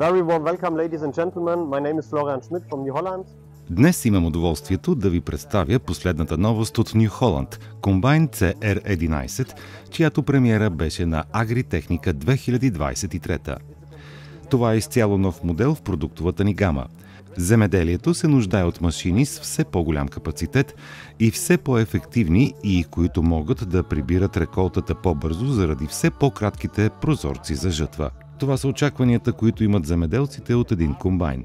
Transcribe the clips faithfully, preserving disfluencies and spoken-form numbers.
very warm welcome, ladies and gentlemen. My name is Florian Schmidt from New Holland. Днес имам удоволствието да ви представя последната новост от New Holland – комбайн Си Ар единайсет, чиято премиера беше на Агритехника две хиляди двадесет и трета. Това е изцяло нов модел в продуктовата ни гама. Земеделието се нуждае от машини с все по-голям капацитет и все по-ефективни и които могат да прибират реколтата по-бързо заради все по-кратките прозорци за жътва. Това са очакванията, които имат земеделците от един комбайн.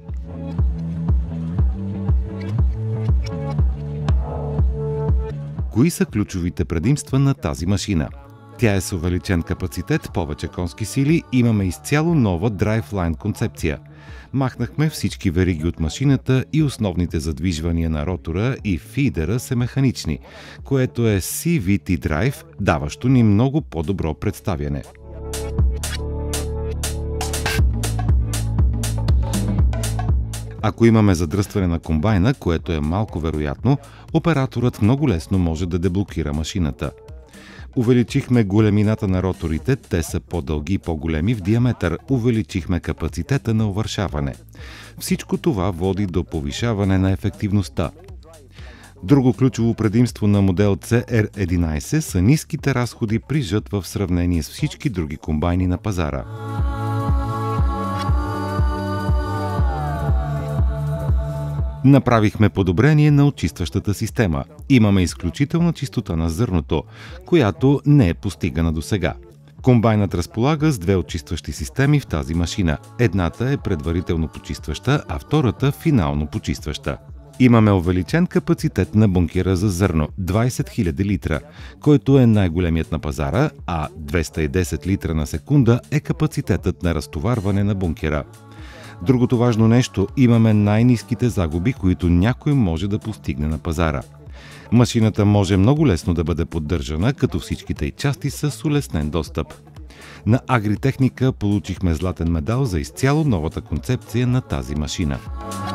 Кои са ключовите предимства на тази машина? Тя е с увеличен капацитет, повече конски сили, имаме изцяло нова Driveline концепция. Махнахме всички вериги от машината и основните задвижвания на ротора и фидера са механични, което е Си Ви Ти Drive, даващо ни много по-добро представяне. Ако имаме задръстване на комбайна, което е малко вероятно, операторът много лесно може да деблокира машината. Увеличихме големината на роторите, те са по-дълги и по-големи в диаметър, увеличихме капацитета на увършаване. Всичко това води до повишаване на ефективността. Друго ключово предимство на модел Си Ар единайсет са ниските разходи при жътва в сравнение с всички други комбайни на пазара. Направихме подобрение на очистващата система. Имаме изключителна чистота на зърното, която не е постигана досега. Комбайнът разполага с две очистващи системи в тази машина. Едната е предварително почистваща, а втората финално почистваща. Имаме увеличен капацитет на бункера за зърно – двадесет хиляди литра, който е най-големият на пазара, а двеста и десет литра на секунда е капацитетът на разтоварване на бункера. Другото важно нещо – имаме най-ниските загуби, които някой може да постигне на пазара. Машината може много лесно да бъде поддържана, като всичките й части са с улеснен достъп. На Агритехника получихме златен медал за изцяло новата концепция на тази машина.